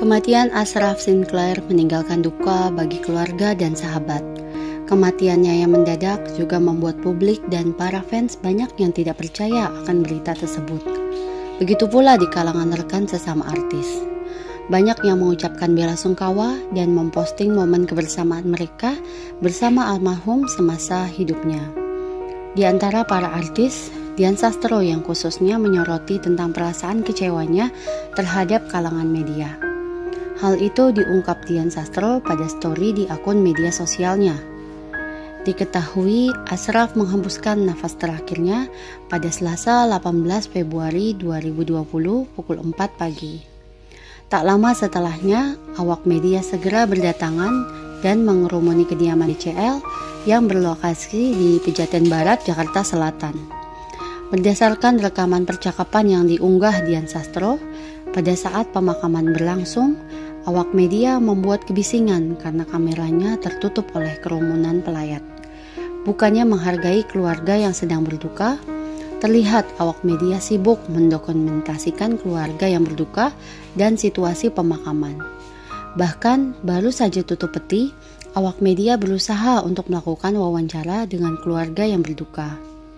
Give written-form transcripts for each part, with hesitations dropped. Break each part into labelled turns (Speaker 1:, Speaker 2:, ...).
Speaker 1: Kematian Ashraf Sinclair meninggalkan duka bagi keluarga dan sahabat. Kematiannya yang mendadak juga membuat publik dan para fans banyak yang tidak percaya akan berita tersebut. Begitu pula di kalangan rekan sesama artis. Banyak yang mengucapkan belasungkawa dan memposting momen kebersamaan mereka bersama almarhum semasa hidupnya. Di antara para artis, Dian Sastro yang khususnya menyoroti tentang perasaan kecewanya terhadap kalangan media. Hal itu diungkap Dian Sastro pada story di akun media sosialnya. Diketahui Ashraf menghembuskan nafas terakhirnya pada Selasa 18 Februari 2020 pukul 4 pagi. Tak lama setelahnya, awak media segera berdatangan dan mengerumuni kediaman DCL yang berlokasi di Pejaten Barat, Jakarta Selatan. Berdasarkan rekaman percakapan yang diunggah Dian Sastro, pada saat pemakaman berlangsung, awak media membuat kebisingan karena kameranya tertutup oleh kerumunan pelayat. Bukannya menghargai keluarga yang sedang berduka, terlihat awak media sibuk mendokumentasikan keluarga yang berduka dan situasi pemakaman. Bahkan baru saja tutup peti, awak media berusaha untuk melakukan wawancara dengan keluarga yang berduka.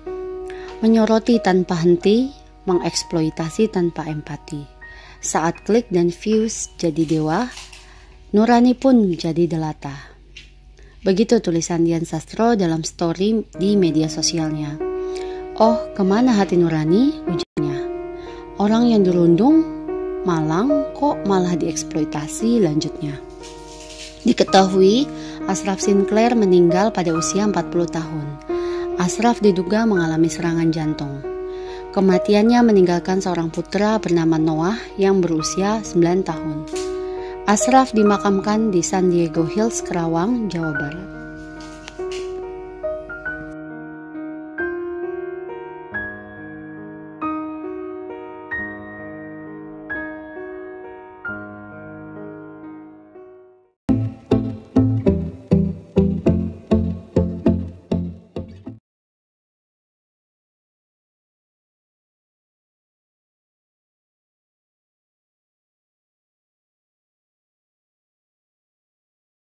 Speaker 1: Menyoroti tanpa henti, mengeksploitasi tanpa empati. Saat klik dan views jadi dewa, nurani pun jadi delata. Begitu tulisan Dian Sastro dalam story di media sosialnya. Oh, kemana hati nurani? Ujarnya. Orang yang dirundung, malang kok malah dieksploitasi, lanjutnya. Diketahui, Ashraf Sinclair meninggal pada usia 40 tahun. Ashraf diduga mengalami serangan jantung. Kematiannya meninggalkan seorang putra bernama Noah yang berusia 9 tahun. Ashraf dimakamkan di San Diego Hills, Kerawang, Jawa Barat.